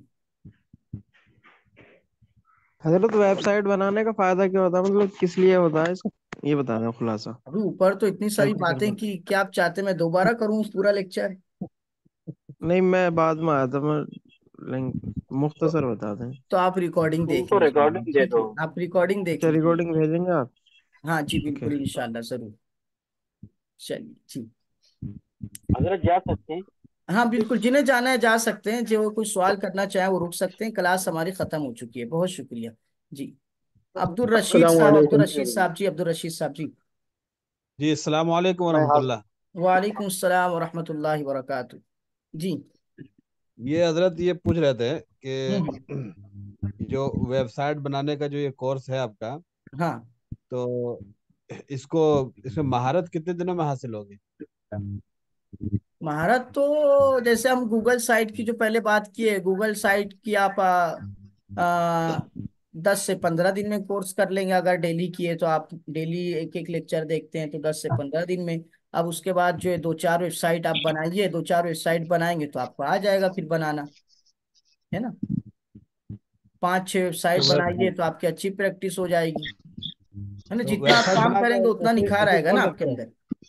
हजरत वेबसाइट बनाने का फायदा क्या होता है, मतलब किस लिए होता है इसका, ये बता रहे हो खुलासा। अभी ऊपर तो इतनी सारी टेक्निकल बातें बात। की, क्या आप चाहते मैं दोबारा करूँ पूरा लेक्चर? नहीं, मैं बाद में आया था, मैं लेकिन तो, मुख्तसर बता दें। तो आप रिकॉर्डिंग देख उनको लीजिए। रिकॉर्डिंग दे ठीक दो। है, आप रिकॉर्डिंग देख अच्छा, लीजिए। रिकॉर्डिंग भेजेंगे आप? हाँ जी ठीक है। बिल्कुल, इंशाल्लाह जरूर। चलिए ठीक। हजरत जा सकते हैं? हाँ बिल्कुल, जिन्हें जाना है जा सकते हैं, जो कोई सवाल करना चाहे वो रुक सकते हैं, क्लास हमारी खत्म हो चुकी है। बहुत शुक्रिया। जी, अब्दुल रशीद अस्सलाम साहब, अब्दुल वालेकुम। रशीद साहब जी, अब्दुल रशीद साहब जी। जी अस्सलाम वालेकुम मैं हाफ वरहमतुल्लाह। वालेकुम सलाम व रहमतुल्लाहि व बरकातुहू। जी। ये हजरत ये पूछ रहे थे हम्म हम्म, कि जो वेबसाइट बनाने का जो ये कोर्स है आपका, हाँ, तो इसको इसमें महारत कितने दिनों में हासिल होगी? महारत तो जैसे हम गूगल साइट की जो पहले बात की है, गूगल साइट की आप आ, आ, दस से पंद्रह दिन में कोर्स कर लेंगे। अगर डेली किए तो आप डेली एक एक लेक्चर देखते हैं तो दस से पंद्रह दिन में। अब उसके बाद जो है दो चार वेबसाइट आप बनाइए, दो चार वेबसाइट बनाएंगे तो आपको आ जाएगा फिर बनाना, है ना। पांच छह वेबसाइट तो बनाइए वेब तो आपकी अच्छी प्रैक्टिस हो जाएगी, है ना। तो जितना आप वेबसाइट काम करेंगे बनाकर उतना ऐसे निखार ऐसे आएगा ना छोड़ आपके सकते हैं। अंदर।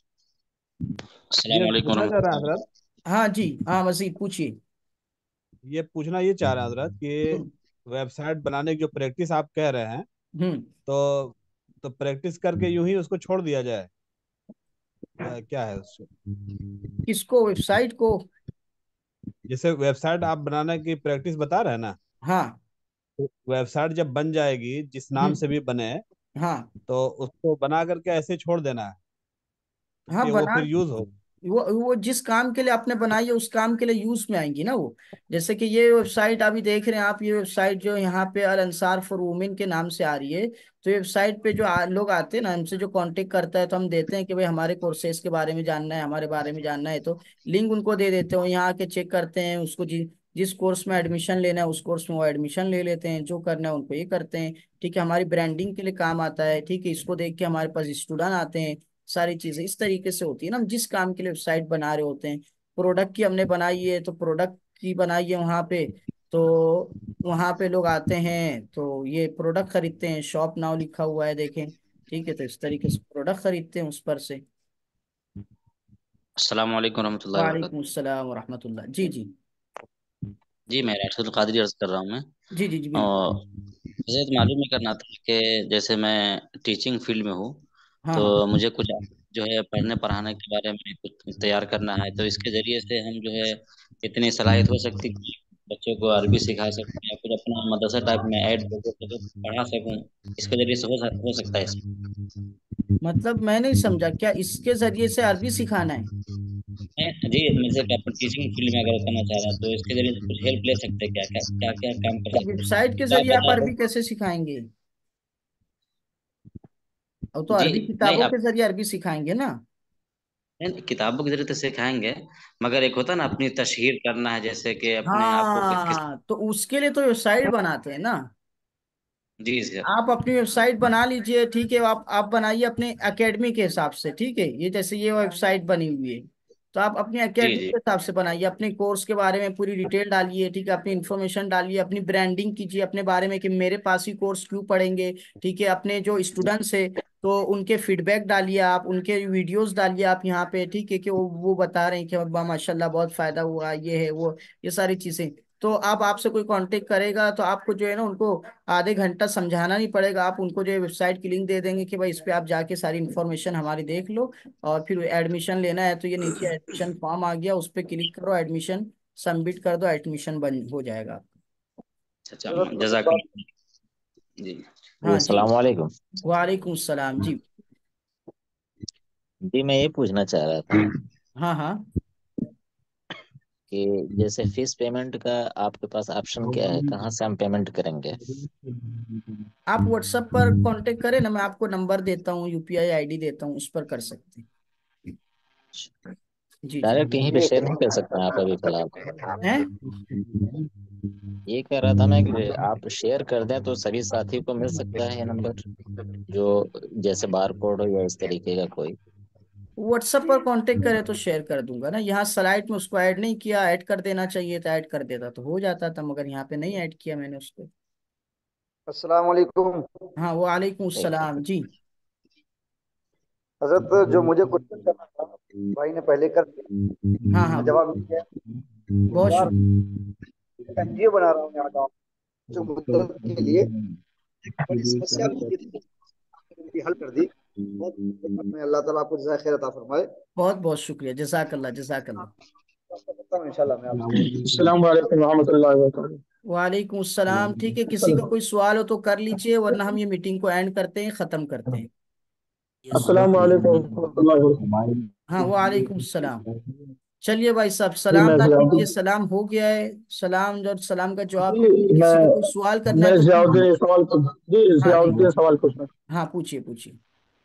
अस्सलाम ये वालेकुम पूछना चाह रहे हैं रहमतुल्लाह। हजरत, हाँ जी, हाँ मजीद पूछिए। ये पूछना ये चाह रहे हैं हजरत कि हम्म। वेबसाइट बनाने की जो प्रैक्टिस आप कह रहे हैं, हम्म। तो तो प्रैक्टिस करके यूं ही उसको छोड़ दिया जाए, क्या क्या है उससे? किसको, वेबसाइट को? जैसे वेबसाइट आप बनाने की प्रैक्टिस बता रहे हैं ना, हाँ। तो वेबसाइट जब बन जाएगी जिस नाम हम्म। से भी बने, हाँ। तो उसको बना करके ऐसे ही छोड़ देना है हाँ कि वो बना, फिर यूज हो। वो वो जिस काम के लिए आपने बनाई है उस काम के लिए यूज में आएंगी ना वो। जैसे कि ये वेबसाइट अभी देख रहे हैं आप, ये वेबसाइट जो यहाँ पे अल अंसार फॉर वुमेन के नाम से आ रही है, तो ये वेबसाइट पे जो आ, लोग आते हैं ना, हमसे जो कांटेक्ट करता है तो हम देते हैं कि भाई हमारे कोर्सेज के बारे में जानना है, हमारे बारे में जानना है, तो लिंक उनको दे देते हैं। वो यहाँ आके चेक करते हैं, उसको जि, जिस कोर्स में एडमिशन लेना है उस कोर्स में वो एडमिशन ले लेते हैं, जो करना है उनको ये करते हैं। ठीक है, हमारी ब्रांडिंग के लिए काम आता है। ठीक है, इसको देख के हमारे पास स्टूडेंट आते हैं। सारी चीजें इस तरीके से होती है ना। हम जिस काम के लिए वेबसाइट बना रहे होते हैं, प्रोडक्ट की हमने बनाई है तो प्रोडक्ट की बनाई है वहां पे, तो वहां पे लोग आते हैं तो ये प्रोडक्ट खरीदते हैं। शॉप नाउ लिखा हुआ है देखें, ठीक है, तो इस तरीके से प्रोडक्ट खरीदते हैं उस पर से। अस्सलाम वालेकुम रहमतुल्लाहि व वालेकुम बरकातहू। अस्सलाम वरहमतुल्लाह। जी जी। जी मैं राशिद कादरी अर्ज कर रहा हूँ मैं। जी जी जी बिल्कुल। और मुझे तो मालूम ही करना था कि जैसे मैं टीचिंग फील्ड में हूँ, हाँ हाँ। तो मुझे कुछ जो है पढ़ने पढ़ाने के बारे में कुछ तैयार करना है, तो इसके जरिए से हम जो है इतनी सलाहियत हो सकती है कि बच्चों को अरबी सिखा सकते हैं या फिर अपना मदरसा टाइप में ऐड करके पढ़ा सकूँ। इसके जरिए से हो, सक- हो सकता है इसमें। मतलब मैं नहीं समझा, क्या इसके जरिए से अरबी सिखाना है? मैं जी मुझे क्या टीचिंग फील्ड में अगर करना चाह रहा है तो इसके जरिए से कुछ हेल्प ले सकते हैं, क्या क्या क्या क्या काम कर तो सकते हैं, वेबसाइट के तो आप जरिए आप बता अरबी दो। कैसे सिखाएंगे? और तो जी अरबी नहीं, किताबों आप के जरिए अरबी सिखाएंगे ना। नहीं, किताबों के जरिए तो सिखाएंगे, मगर एक होता है ना अपनी तशहीर करना है, जैसे कि अपने आप को कि, किस। हाँ तो उसके लिए तो वेबसाइट बनाते हैं ना। जी सर। आप अपनी वेबसाइट बना लीजिए, ठीक है। आप आप बनाइए अपने एकेडमी के हिसाब से, ठीक है। ये जैसे ये वेबसाइट बनी हुई है, तो आप अपनी जी एकेडमी जी के हिसाब से बनाइए। अपने कोर्स के बारे में पूरी डिटेल डालिए, ठीक है। अपनी इन्फॉर्मेशन डालिए, अपनी ब्रांडिंग कीजिए अपने बारे में कि मेरे पास ही कोर्स क्यों पढ़ेंगे। ठीक है, अपने जो स्टूडेंट्स है तो उनके फीडबैक डालिए, आप उनके वीडियोस डालिए आप यहाँ पे, ठीक है, कि वो वो बता रहे हैं कि अब्बा माशाल्लाह बहुत फायदा हुआ, ये है वो, ये सारी चीजें। तो अब आपसे कोई कांटेक्ट करेगा तो आपको जो है ना उनको आधे घंटा समझाना नहीं पड़ेगा। आप उनको जो है वेबसाइट की लिंक दे देंगे कि भाई इस पे आप जाके सारी इन्फॉर्मेशन हमारी देख लो, और फिर एडमिशन लेना है तो ये नीचे एडमिशन फॉर्म आ गया, उस पर क्लिक करो, एडमिशन सबमिट कर दो, एडमिशन बन हो जाएगा। अच्छा अच्छा, जजाक। जी जी हाँ जी। अस्सलाम वालेकुम। वालेकुम सलाम जी। जी मैं ये पूछना चाह रहा था हाँ हाँ। कि जैसे फीस पेमेंट का आपके पास ऑप्शन क्या है, कहाँ से हम पेमेंट करेंगे? आप व्हाट्सएप पर कांटेक्ट करें ना, मैं आपको नंबर देता हूँ, यूपीआई आईडी देता हूँ, उस पर कर सकते हैं। जी जी। डायरेक्ट यहीं पे शेयर नहीं कर सकते हैं आप अभी फिलहाल? हैं? ये कह रहा था मैं कि आप शेयर कर दें तो सभी साथी को मिल सकता है ये नंबर, जो जैसे बार कोड हो या इस तरीके का कोई। व्हाट्सएप पर कांटेक्ट करे तो शेयर कर दूंगा ना। यहाँ स्लाइड में उसको ऐड नहीं किया, ऐड कर देना चाहिए था, ऐड कर देता तो हो जाता था, मगर यहाँ पे नहीं ऐड किया मैंने उसको। अस्सलाम वालेकुम। हाँ वालेकुम ठीक है। सलाम जी। हजरत जो मुझे क्वेश्चन करना था भाई ने पहले कर दिया, हाँ उसका हाँ। जवाब मिल गया। बहुत यार शुक्रिया। एनजीओ बना रहा हूँ यहाँ गाँव, जो मुद्दत के लिए बड़ी समस्या होती थी, उनकी हल कर दी। बहुत मैं अल्लाह ताला आपको जज़ाए खैर अता फरमाए। बहुत बहुत शुक्रिया, जजाकल्ला जजाकल्ला। करता हूँ इंशाल्लाह मैं आपसे। अस्सलाम वालेकुम रहमतुल्लाहि व बरकातहू। वालेकुम सलाम। ठीक है, किसी का कोई सवाल हो तो कर लीजिए, वरना हम ये मीटिंग को एंड करते हैं, खत्म करते हैं। अस्सलाम वालेकुम रहमतुल्लाहि व बरकातहू। हाँ वालेकुम सलाम। चलिए भाई साहब, जी सलाम मैं ना कीजिए, जियाउद्दीन सलाम हो गया है। सलाम और सलाम का जवाब कीजिए। जी किसी को कोई मैं सवाल करना है मैं तो कीजिए। जियाउद्दीन सवाल पूछ जी हाँ जी। जियाउद्दीन सवाल पूछना। हाँ पूछिए पूछिए।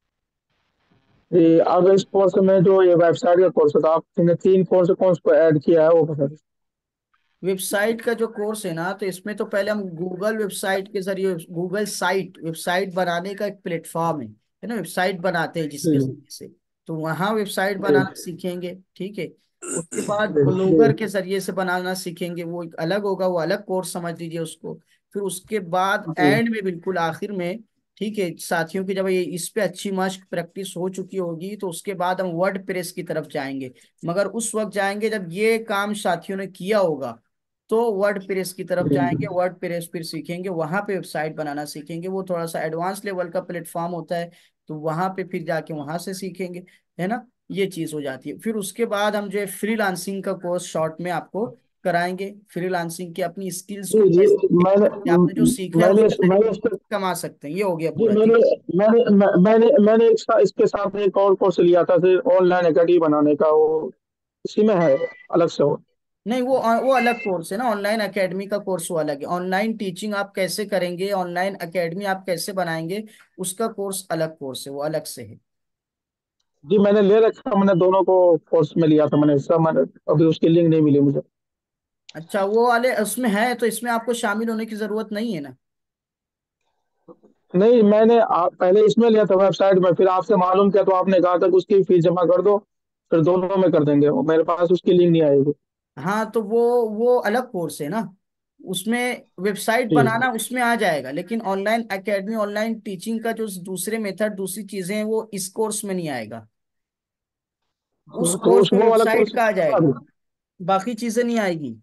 जी अब इस कोर्स में जो ये वेबसाइट का कोर्स था, आपने तीन कोर्स कौन को ऐड किया है वो बता दीजिए। वेबसाइट का जो कोर्स है ना, तो इसमें तो पहले हम गूगल वेबसाइट के जरिए, गूगल साइट वेबसाइट बनाने का एक प्लेटफॉर्म है है ना, वेबसाइट बनाते हैं जिसके जरिए से, तो वहाँ वेबसाइट बनाना सीखेंगे, ठीक है। उसके बाद ब्लॉगर के जरिए से बनाना सीखेंगे, वो एक अलग होगा, वो अलग कोर्स समझ लीजिए उसको। फिर उसके बाद एंड में, बिल्कुल आखिर में, ठीक है साथियों की, जब ये इस पे अच्छी मश्क प्रैक्टिस हो चुकी होगी तो उसके बाद हम वर्ड प्रेस की तरफ जाएंगे। मगर उस वक्त जाएंगे जब ये काम साथियों ने किया होगा, तो वर्ड प्रेस की तरफ जाएंगे, वर्ड प्रेस फिर सीखेंगे, वहां पे वेबसाइट बनाना सीखेंगे, वो थोड़ा सा एडवांस लेवल का प्लेटफॉर्म होता है, तो वहां पे फिर जाके वहां से सीखेंगे, है ना। ये चीज हो जाती है। फिर उसके बाद हम जो है फ्रीलांसिंग का कोर्स शॉर्ट में आपको कराएंगे, फ्रीलांसिंग की अपनी स्किल्स को जी जी कैसे, मैंने कि आपने जो सीखा है मैंने उसके मैंने जरिए इस पे कमा सकते हैं, ये हो गया जी पूरा, मैंने ठीक। मैंने मैं- मैंने मैंने एक सा, इसके साथ में एक और कोर्स लिया था फिर ऑनलाइन एकेडमी बनाने का, वो इसी में है अलग से हो। नहीं, वो वो अलग कोर्स है ना, ऑनलाइन एकेडमी का कोर्स वो अलग है। ऑनलाइन टीचिंग आप कैसे करेंगे, ऑनलाइन एकेडमी आप कैसे बनाएंगे, उसका कोर्स अलग कोर्स है, वो अलग से है। जी मैंने ले रखा, मैंने दोनों को कोर्स में लिया था मैंने, सब मैंने अभी उसकी लिंक नहीं मिली मुझे। अच्छा, वो वाले उसमें है, तो इसमें आपको शामिल होने की जरूरत नहीं है ना। नहीं मैंने आ, पहले इसमें लिया था वेबसाइट में, फिर आपसे मालूम किया तो आपने कहा था कि उसकी फीस जमा कर दो, फिर दोनों में कर देंगे, और मेरे पास उसकी लिंक नहीं आएगी। हाँ, तो वो वो अलग कोर्स है ना, उसमें वेबसाइट जी बनाना उसमें आ जाएगा, लेकिन ऑनलाइन एकेडमी, ऑनलाइन टीचिंग का जो दूसरे मेथड, दूसरी चीजें हैं, वो इस कोर्स में नहीं आएगा। उस तो कोर्स उस में वो वाला वेबसाइट कोर्स का आ जाएगा, बाकी चीजें नहीं आएगी।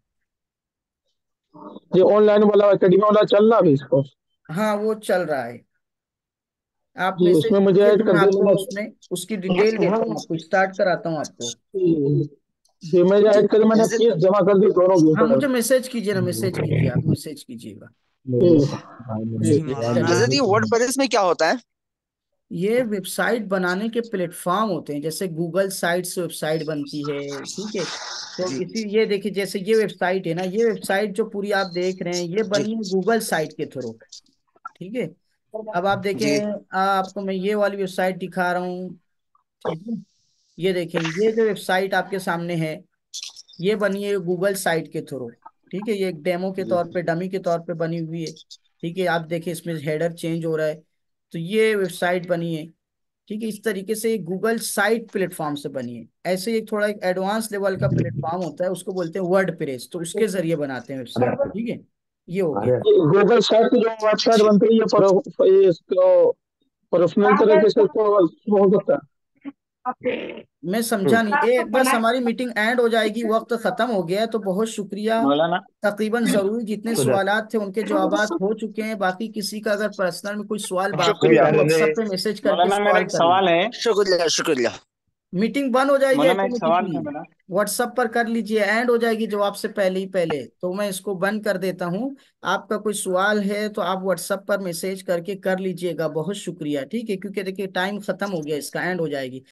जी ऑनलाइन वाला एकेडमी वाला चल रहा अभी इसको। हाँ, वो चल रहा है। आप जी मैसेज उसमें मुझे कीजिए ऐड तो मैं कर दिया आपको मैंने। उसमें उसकी डिटेल देता हूँ, आपको स्टार्ट कराता हूँ आपको। जी जी, मैंने ऐड कर, मैंने फीस जमा कर दी दोनों की हाँ, सर। मुझे मैसेज कीजिए ना, मैसेज कीजिए, आप मैसेज कीजिएगा। जी जी मौलाना। हजरत ये वर्डप्रेस में क्या होता है? ये वेबसाइट बनाने के प्लेटफॉर्म होते हैं, जैसे गूगल साइट से वेबसाइट बनती है, ठीक है। तो जी इसी, ये देखिए, जैसे ये वेबसाइट है ना, ये वेबसाइट जो पूरी आप देख रहे हैं, ये जी बनी है गूगल साइट के थ्रू, ठीक है। अब आप जी देखें, आपको मैं ये वाली वेबसाइट दिखा रहा हूँ, ठीक है। ये देखें, ये जो वेबसाइट आपके सामने है, ये बनी है गूगल साइट के थ्रू, ठीक है। ये एक डेमो के तौर पे, डमी के तौर पे बनी हुई है, ठीक है। आप देखिए, इसमें हेडर चेंज हो रहा है, तो ये वेबसाइट बनी है, ठीक है। इस तरीके से गूगल साइट प्लेटफॉर्म से बनी है। ऐसे एक थोड़ा एक एडवांस लेवल का प्लेटफॉर्म होता है, उसको बोलते हैं वर्ड प्रेस, तो उसके जरिए बनाते हैं वेबसाइट, ठीक है। ये हो गया। गूगल साइट की जो वेबसाइट बनती है, ये पर ये इसको प्रोफेशनल तरीके से इसको हो सकता है। मैं समझा नहीं, ए बस हमारी मीटिंग एंड हो जाएगी, वक्त खत्म हो गया है, तो बहुत शुक्रिया। मौलाना तकरीबन जरूरी जितने सवालात थे उनके जवाबात हो चुके हैं। बाकी किसी का अगर पर्सनल में कोई सवाल बाकी है शुक्रिया तो व्हाट्सएप पे मैसेज करके मौलाना मेरा सवाल एक कर ले। सवाल है। शुक्रिया शुक्रिया। मीटिंग बंद हो जाएगी मौलाना एक सवाल ऑटोमेटिकली, है मेरा। व्हाट्सएप पर कर लीजिए, एंड हो जाएगी जवाब से पहले ही पहले, तो मैं इसको बंद कर देता हूँ। आपका कोई सवाल है तो आप व्हाट्सएप पर मैसेज करके कर लीजिएगा। बहुत शुक्रिया, ठीक है, क्योंकि देखिए टाइम खत्म हो गया, इसका एंड हो जाएगी।